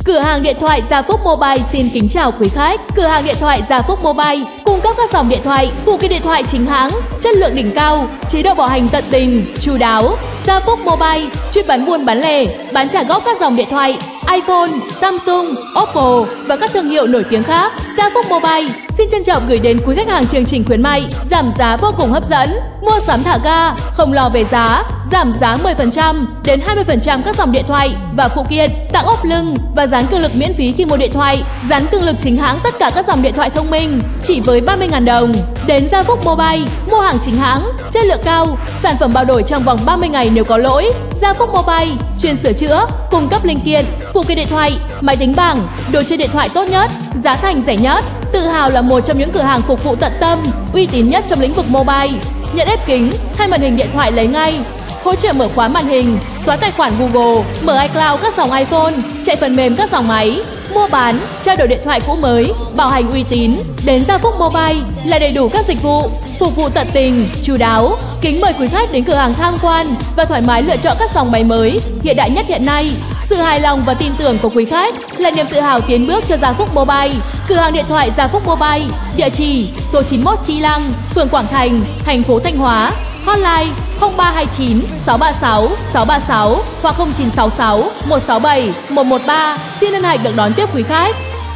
Cửa hàng điện thoại Gia Phúc Mobile xin kính chào quý khách. Cửa hàng điện thoại Gia Phúc Mobile cung cấp các dòng điện thoại, phụ kiện điện thoại chính hãng, chất lượng đỉnh cao, chế độ bảo hành tận tình, chu đáo. Gia Phúc Mobile chuyên bán buôn bán lẻ, bán trả góp các dòng điện thoại iPhone, Samsung, Oppo và các thương hiệu nổi tiếng khác. Gia Phúc Mobile xin trân trọng gửi đến quý khách hàng chương trình khuyến mại giảm giá vô cùng hấp dẫn. Mua sắm thả ga, không lo về giá, giảm giá 10% đến 20% các dòng điện thoại và phụ kiện, tặng ốp lưng và dán cường lực miễn phí khi mua điện thoại, dán cường lực chính hãng tất cả các dòng điện thoại thông minh chỉ với 30.000 đồng. Đến Gia Phúc Mobile mua hàng chính hãng, chất lượng cao, sản phẩm bao đổi trong vòng 30 ngày nếu có lỗi. Gia Phúc Mobile chuyên sửa chữa, cung cấp linh kiện, phụ kiện điện thoại, máy tính bảng, đồ chơi điện thoại tốt nhất, giá thành rẻ nhất. Tự hào là một trong những cửa hàng phục vụ tận tâm, uy tín nhất trong lĩnh vực mobile. Nhận ép kính hay màn hình điện thoại lấy ngay, hỗ trợ mở khóa màn hình, xóa tài khoản Google, mở iCloud các dòng iPhone, chạy phần mềm các dòng máy, mua bán, trao đổi điện thoại cũ mới, bảo hành uy tín. Đến Gia Phúc Mobile là đầy đủ các dịch vụ, phục vụ tận tình, chu đáo. Kính mời quý khách đến cửa hàng tham quan và thoải mái lựa chọn các dòng máy mới hiện đại nhất hiện nay. Sự hài lòng và tin tưởng của quý khách là niềm tự hào tiến bước cho Gia Phúc Mobile. Cửa hàng điện thoại Gia Phúc Mobile, địa chỉ số 91 Chi Lăng, phường Quảng Thành, thành phố Thanh Hóa. Hotline 0329 636 636 hoặc 0966 167 113. Xin hân hạnh được đón tiếp quý khách.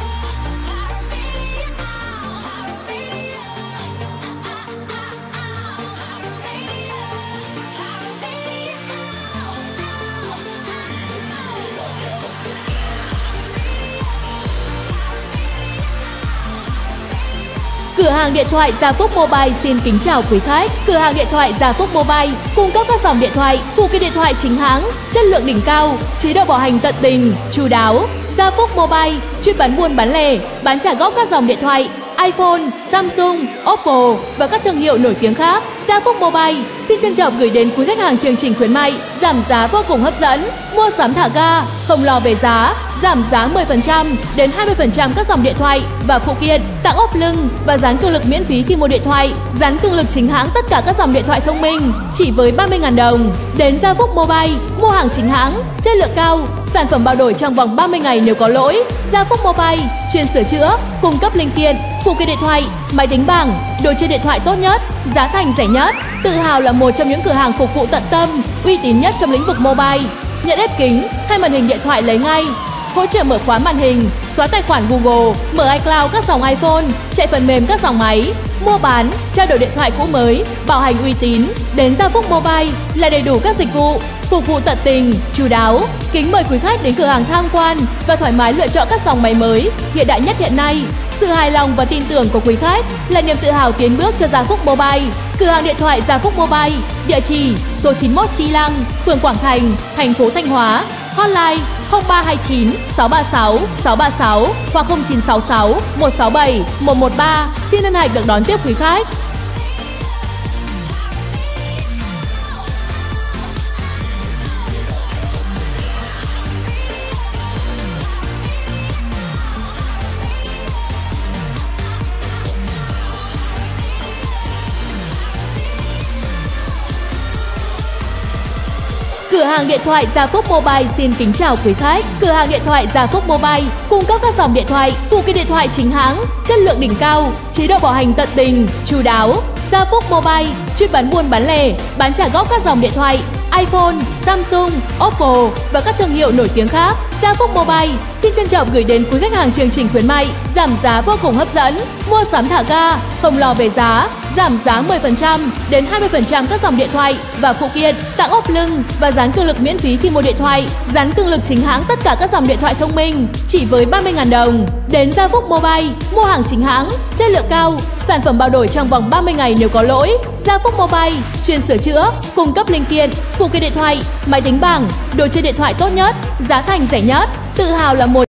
Cửa hàng điện thoại Gia Phúc Mobile xin kính chào quý khách. Cửa hàng điện thoại Gia Phúc Mobile cung cấp các dòng điện thoại, phụ kiện điện thoại chính hãng, chất lượng đỉnh cao, chế độ bảo hành tận tình, chu đáo. Gia Phúc Mobile chuyên bán buôn bán lẻ, bán trả góp các dòng điện thoại iPhone, Samsung, Oppo và các thương hiệu nổi tiếng khác. Gia Phúc Mobile xin trân trọng gửi đến quý khách hàng chương trình khuyến mại giảm giá vô cùng hấp dẫn. Mua sắm thả ga, không lo về giá, giảm giá 10% đến 20% các dòng điện thoại và phụ kiện, tặng ốp lưng và dán cường lực miễn phí khi mua điện thoại, dán cường lực chính hãng tất cả các dòng điện thoại thông minh chỉ với 30.000 đồng. Đến Gia Phúc Mobile mua hàng chính hãng, chất lượng cao, sản phẩm bao đổi trong vòng 30 ngày nếu có lỗi. Gia Phúc Mobile chuyên sửa chữa, cung cấp linh kiện, phụ kiện điện thoại, máy tính bảng, đồ chơi điện thoại tốt nhất, giá thành rẻ nhất. Tự hào là một trong những cửa hàng phục vụ tận tâm, uy tín nhất trong lĩnh vực mobile. Nhận ép kính hay màn hình điện thoại lấy ngay, hỗ trợ mở khóa màn hình, xóa tài khoản Google, mở iCloud các dòng iPhone, chạy phần mềm các dòng máy, mua bán, trao đổi điện thoại cũ mới, bảo hành uy tín. Đến Gia Phúc Mobile là đầy đủ các dịch vụ, phục vụ tận tình, chu đáo. Kính mời quý khách đến cửa hàng tham quan và thoải mái lựa chọn các dòng máy mới hiện đại nhất hiện nay. Sự hài lòng và tin tưởng của quý khách là niềm tự hào tiến bước cho Gia Phúc Mobile. Cửa hàng điện thoại Gia Phúc Mobile, địa chỉ số 91 Chi Lăng, phường Quảng Thành, thành phố Thanh Hóa. Hotline 0329 636 636 hoặc 0966 167 113. Xin hân hạnh được đón tiếp quý khách. Cửa hàng điện thoại Gia Phúc Mobile xin kính chào quý khách. Cửa hàng điện thoại Gia Phúc Mobile cung cấp các dòng điện thoại, phụ kiện điện thoại chính hãng, chất lượng đỉnh cao, chế độ bảo hành tận tình, chu đáo. Gia Phúc Mobile chuyên bán buôn bán lẻ, bán trả góp các dòng điện thoại iPhone, Samsung, Oppo và các thương hiệu nổi tiếng khác. Gia Phúc Mobile xin trân trọng gửi đến quý khách hàng chương trình khuyến mại giảm giá vô cùng hấp dẫn. Mua sắm thả ga, không lo về giá, giảm giá 10% đến 20% các dòng điện thoại và phụ kiện, tặng ốp lưng và dán cường lực miễn phí khi mua điện thoại, dán cường lực chính hãng tất cả các dòng điện thoại thông minh chỉ với 30.000 đồng. Đến Gia Phúc Mobile mua hàng chính hãng, chất lượng cao, sản phẩm bao đổi trong vòng 30 ngày nếu có lỗi. Gia Phúc Mobile chuyên sửa chữa, cung cấp linh kiện, phụ kiện điện thoại, máy tính bảng, đồ chơi điện thoại tốt nhất, giá thành rẻ nhất. Tự hào là một